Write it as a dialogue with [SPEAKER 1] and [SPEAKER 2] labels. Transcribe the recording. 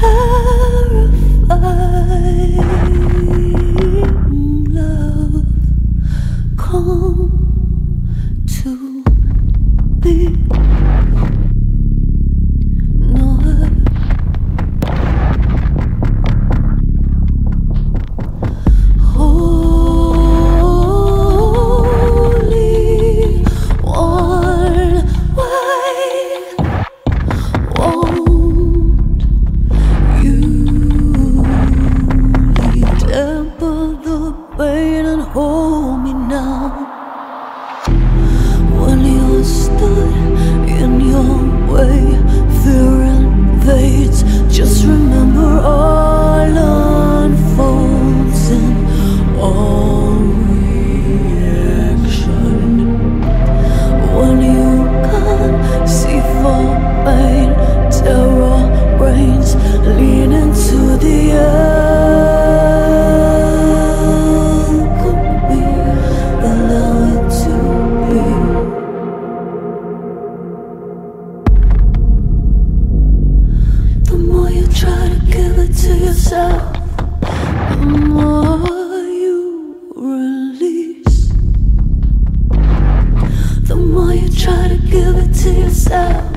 [SPEAKER 1] love, come to me. No, holy one way. Won't you temper the pain and hold me now? When you stood in your way, fear invades. Just remember all unfolds in all reaction. When you can't see for pain, terror reigns, lean into the alchemy, allow it to be. The more you try to give it to yourself, the more you release. The more you try to give it to yourself,